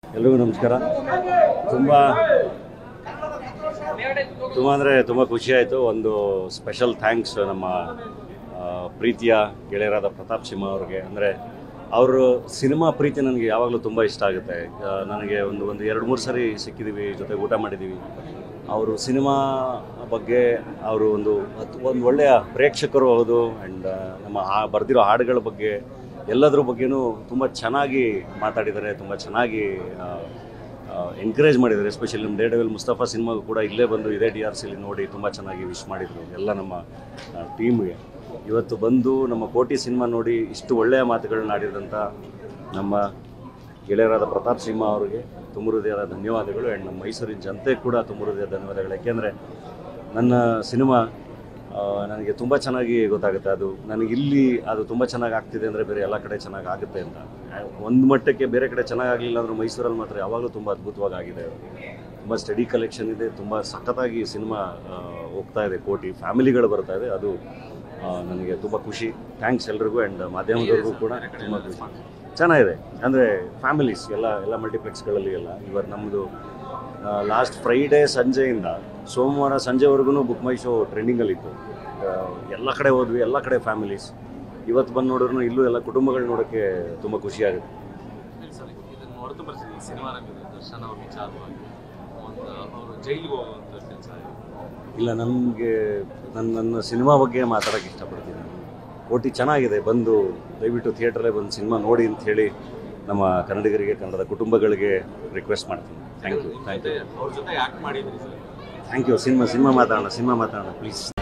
ಎಲ್ರಿಗೂ ನಮಸ್ಕಾರ. ತುಂಬ ತುಂಬ ಅಂದರೆ ತುಂಬ ಖುಷಿಯಾಯಿತು. ಒಂದು ಸ್ಪೆಷಲ್ ಥ್ಯಾಂಕ್ಸ್ ನಮ್ಮ ಪ್ರೀತಿಯ ಗೆಳೆಯರಾದ ಪ್ರತಾಪ್ ಸಿಂಹ ಅವ್ರಿಗೆ. ಅಂದರೆ ಅವರು ಸಿನಿಮಾ ಪ್ರೀತಿ ನನಗೆ ಯಾವಾಗಲೂ ತುಂಬ ಇಷ್ಟ ಆಗುತ್ತೆ. ನನಗೆ ಒಂದು 2-3 ಸರಿ ಸಿಕ್ಕಿದ್ದೀವಿ, ಜೊತೆಗೆ ಊಟ ಮಾಡಿದ್ದೀವಿ. ಅವರು ಸಿನಿಮಾ ಬಗ್ಗೆ ಅವರು ಒಂದು ಒಳ್ಳೆಯ ಪ್ರೇಕ್ಷಕರು ಹೌದು. ಆ್ಯಂಡ್ ನಮ್ಮ ಬರೆದಿರೋ ಹಾಡುಗಳ ಬಗ್ಗೆ ಎಲ್ಲದ್ರ ಬಗ್ಗೆನೂ ತುಂಬ ಚೆನ್ನಾಗಿ ಮಾತಾಡಿದ್ದಾರೆ, ತುಂಬ ಚೆನ್ನಾಗಿ ಎಂಕರೇಜ್ ಮಾಡಿದ್ದಾರೆ. ಎಸ್ಪೆಷಲಿ ನಮ್ಮ ಡೇರ್ ಡೆವಿಲ್ ಮುಸ್ತಫಾ ಸಿನಿಮಾಗೂ ಕೂಡ ಇಲ್ಲೇ ಬಂದು ಇದೇ DRCಲಿ ನೋಡಿ ತುಂಬ ಚೆನ್ನಾಗಿ ವಿಶ್ ಮಾಡಿದರು ಎಲ್ಲ ನಮ್ಮ ಟೀಮ್ಗೆ. ಇವತ್ತು ಬಂದು ನಮ್ಮ ಕೋಟಿ ಸಿನಿಮಾ ನೋಡಿ ಇಷ್ಟು ಒಳ್ಳೆಯ ಮಾತುಗಳನ್ನ ಆಡಿದಂಥ ನಮ್ಮ ಗೆಳೆಯರಾದ ಪ್ರತಾಪ್ ಸಿಂಹ ಅವರಿಗೆ ತುಂಬ ಹೃದಯದ ಧನ್ಯವಾದಗಳು. ಆ್ಯಂಡ್ ನಮ್ಮ ಮೈಸೂರಿನ ಜನತೆ ಕೂಡ ತುಂಬ ಹೃದಯದ ಧನ್ಯವಾದಗಳು. ಯಾಕೆಂದರೆ ನನ್ನ ಸಿನಿಮಾ ನನಗೆ ತುಂಬ ಚೆನ್ನಾಗಿ ಗೊತ್ತಾಗುತ್ತೆ. ಅದು ನನಗಿಲ್ಲಿ ಅದು ತುಂಬ ಚೆನ್ನಾಗಿ ಆಗ್ತಿದೆ ಅಂದರೆ ಬೇರೆ ಎಲ್ಲ ಕಡೆ ಚೆನ್ನಾಗಿ ಆಗುತ್ತೆ ಅಂತ. ಒಂದು ಮಟ್ಟಕ್ಕೆ ಬೇರೆ ಕಡೆ ಚೆನ್ನಾಗಾಗಲಿಲ್ಲ ಅಂದರೂ ಮೈಸೂರಲ್ಲಿ ಮಾತ್ರ ಯಾವಾಗಲೂ ತುಂಬ ಅದ್ಭುತವಾಗಿ ಆಗಿದೆ. ತುಂಬ ಸ್ಟಡಿ ಕಲೆಕ್ಷನ್ ಇದೆ, ತುಂಬ ಸಖತ್ತಾಗಿ ಸಿನಿಮಾ ಹೋಗ್ತಾ ಇದೆ, ಕೋಟಿ ಫ್ಯಾಮಿಲಿಗಳು ಬರ್ತಾ ಇದೆ. ಅದು ನನಗೆ ತುಂಬ ಖುಷಿ. ಥ್ಯಾಂಕ್ಸ್ ಎಲ್ರಿಗೂ. ಆ್ಯಂಡ್ ಮಾಧ್ಯಮದವ್ರಿಗೂ ಕೂಡ ತುಂಬ ಖುಷಿ. ಚೆನ್ನಾಗಿದೆ ಅಂದರೆ ಫ್ಯಾಮಿಲೀಸ್ ಎಲ್ಲ ಮಲ್ಟಿಪ್ಲೆಕ್ಸ್ಗಳಲ್ಲಿ ಎಲ್ಲ ಇವಾಗ ನಮ್ಮದು ಲಾಸ್ಟ್ ಫ್ರೈಡೇ ಸಂಜೆಯಿಂದ ಸೋಮವಾರ ಸಂಜೆವರೆಗೂ ಬುಕ್ ಮೈ ಶೋ ಟ್ರೆಂಡಿಂಗಲ್ಲಿತ್ತು. ಎಲ್ಲ ಕಡೆ ಹೋದ್ವಿ, ಎಲ್ಲ ಕಡೆ ಫ್ಯಾಮಿಲೀಸ್. ಇವತ್ತು ಬಂದು ನೋಡಿದ್ರು ಇಲ್ಲೂ ಎಲ್ಲ ಕುಟುಂಬಗಳು ನೋಡೋಕ್ಕೆ ತುಂಬ ಖುಷಿಯಾಗುತ್ತೆ. ಇಲ್ಲ, ನನಗೆ ನನ್ನ ಸಿನಿಮಾ ಬಗ್ಗೆ ಮಾತಾಡೋಕ್ಕೆ ಇಷ್ಟಪಡ್ತೀನಿ. ಕೋಟಿ ಚೆನ್ನಾಗಿದೆ, ಬಂದು ದಯವಿಟ್ಟು ಥಿಯೇಟ್ರಲ್ಲೇ ಬಂದು ಸಿನಿಮಾ ನೋಡಿ ಅಂತ ಹೇಳಿ ನಮ್ಮ ಕನ್ನಡಿಗರಿಗೆ, ಕನ್ನಡದ ಕುಟುಂಬಗಳಿಗೆ ರಿಕ್ವೆಸ್ಟ್ ಮಾಡ್ತೀನಿ. Thank you. ಸಿನಿಮಾ ಮಾತಾಡೋಣ ಪ್ಲೀಸ್.